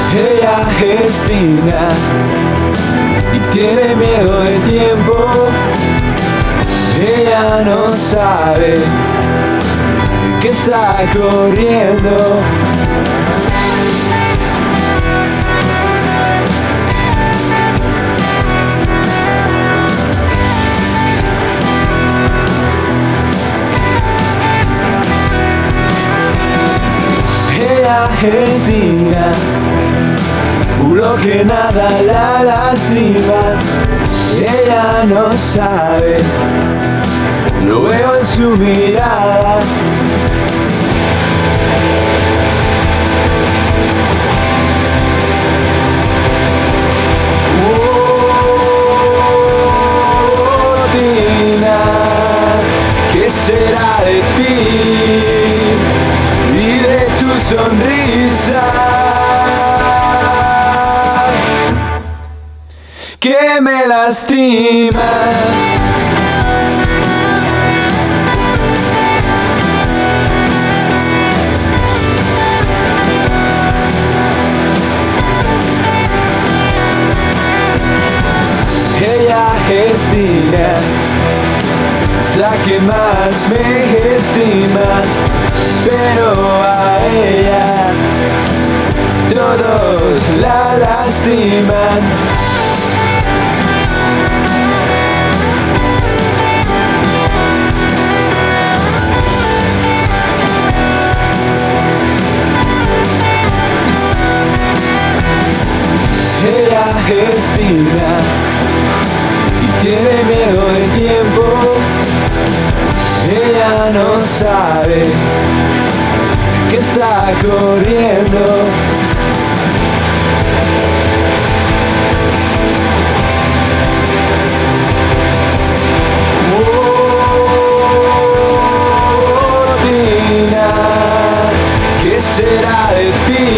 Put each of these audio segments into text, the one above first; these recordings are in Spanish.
Ella es Dina y tiene miedo del tiempo. Ella no sabe que está corriendo. Ella es Dina, juro que nada la lastima. Ella no sabe, lo veo en su mirada. Oh, Dina, ¿qué será de ti y de tu sonrisa que me lastima? Ella es Dina, es la que más me estima, pero a ella todos la lastiman. Ella es Dina y tiene miedo del tiempo. Ella no sabe que está corriendo. Oh, Dina, ¿qué será de ti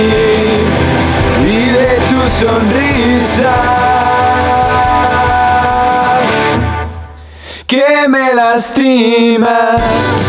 y de tu sonrisa que me lastima?